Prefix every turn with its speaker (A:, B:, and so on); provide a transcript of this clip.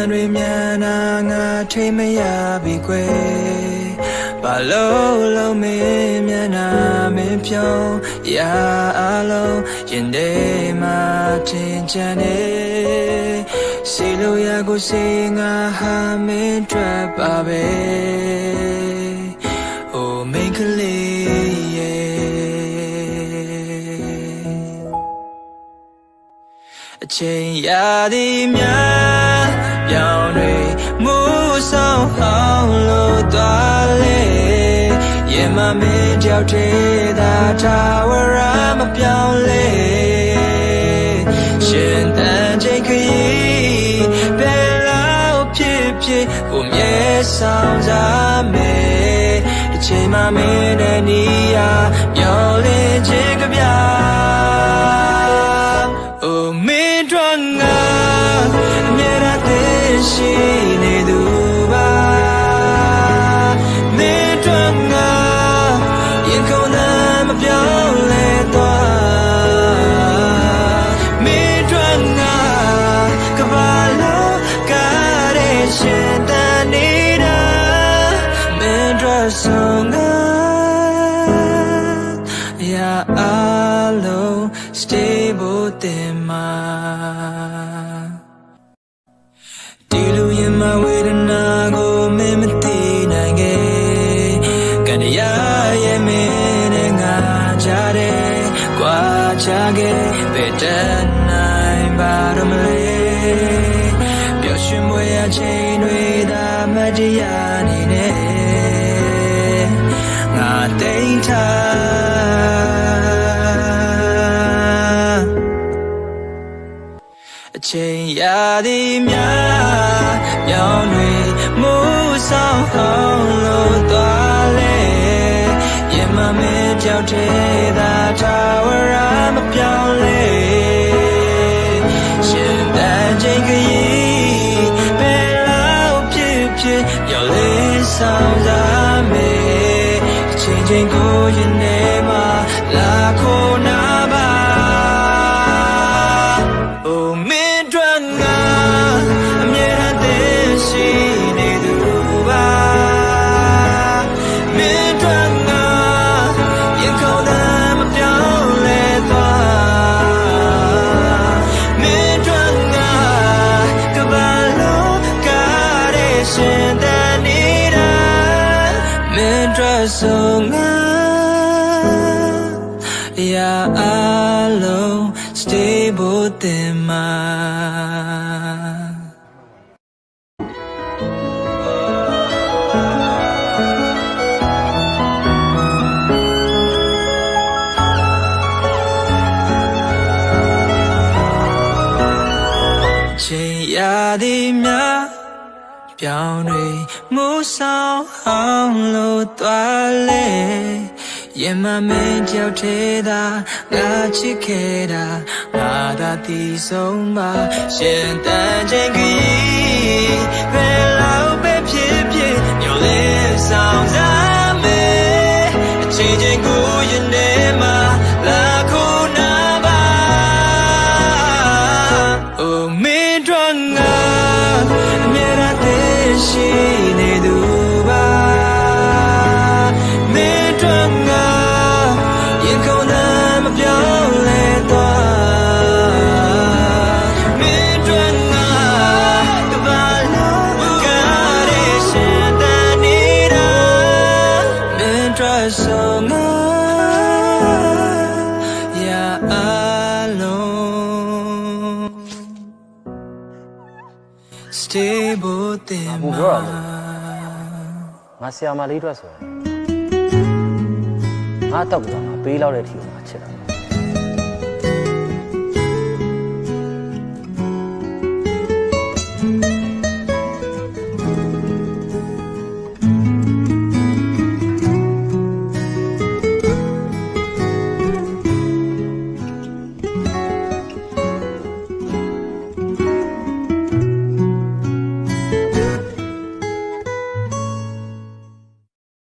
A: တွေမြန်နာငါထိမရပြီကွယ်ဘာလို့လုံးမင်းမြန်နာမင်းဖြုံးရာအလုံးရင်ထဲမှာထင်ချင်နေစီလိုရကိုစီငါဟာမင်းတွေ့ပါပဲအိုမင်းကလေးအချိန်ရာသီများပြောင်းတွေမူဆောင်အောင်လို့သွားလေရင်မမင်းကြောက်တဲ့သာထာဝရမပြောင်းလဲရှင်တန်ချိန်ခရီးဘယ်လောက်ဖြစ်ဖြစ်ကိုမြဲဆောင်စားမယ်တစ်ချိန်မှမင်းတဲ့နေရာမျောလင်းခြင်းကြပြရှိနေသူပါမင်းတို့ငါရင်ခုန်သာမပြောင်းလဲသွားမင်းတို့ငါကဘာလို့ကားရရှင်တန်နေတာမင်းတို့ဆုံးငါရာအလုံး stable တင်မှာဒီလူရင်မဝေဒနာကိုမင်းမသိနိုင်ခဲ့ကန်ရရဲ့မင်းနဲ့ငါကြတယ်ကြွားချခဲ့ဘယ်တန်နိုင်ပါတော့မလဲပျော်ရွှင်မွေရချိန်တွေသာမတရားနေနဲ့ငါတိမ်ထားအချိန်ရာသီများပြောင်းတွေမူဆောင်အောင်လို့သွားလေရင်မမင်းကြောက်တဲ့သာထာဝရမပြောင်းလဲရှင်တန်ချိန်ခရီးဘယ်လောက်ဖြစ်ဖြစ်ရောက်လေဆောင်စားမယ်ချိန်ချိန်ကိုရင်ထဲမှာလာခိုးနာပါဆုံးငါရာအလုံး stable တင်မှာချိန်ရာသီများပြောင်းတွေမူဆောင်အောင်လို့သွားလေရင်မမင်းကြောက်သေးတာငါချစ်ခဲ့တာငါသာတီးဆုံးပါရှင်တန်ချိန်ခရီးဘယ်လောက်ပဲဖြစ်ဖြစ်ညှို့လဲဆောင်စားမယ်အချိန်ချင်းကိုရင်ထဲမှာလာခိုးနာပါအိုမင်းတို့ငါအမြဲတမ်းရှိနေသူပါမင်းတို့ငါရင်ခုန်သာမပြောင်းလဲသွားမင်းတို့ငါကဘာလို့ကားရရှင်တန်နေတာမင်းတို့ဆုံးငါရာအလုံး stable တင်မှာ
B: ငါဆရာမလေးအတွက်ဆိုရင်ငါတော့ကငါပေးလောက်တဲ့ထီကိုငါချစ်တာ